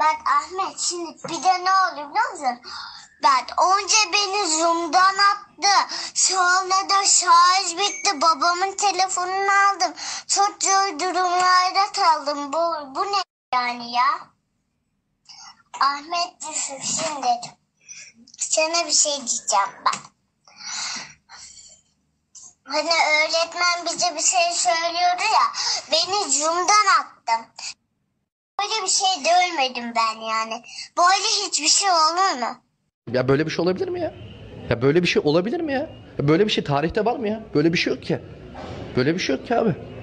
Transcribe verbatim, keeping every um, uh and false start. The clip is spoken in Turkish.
Bak Ahmet, şimdi bir de ne oldu biliyor musun? Bak önce beni Zoom'dan attı. Sonra da şarj bitti. Babamın telefonunu aldım. Çok zor durumlarda kaldım. Bu, bu ne yani ya? Ahmet Yusuf, şimdi sana bir şey diyeceğim bak. Hani öğretmen bize bir şey söylüyordu ya. Beni Zoom'dan attım. Böyle bir şey görmedim ben yani. Böyle hiçbir şey olur mu? Ya böyle bir şey olabilir mi ya? Ya böyle bir şey olabilir mi ya? Ya böyle bir şey tarihte var mı ya? Böyle bir şey yok ki. Böyle bir şey yok ki abi.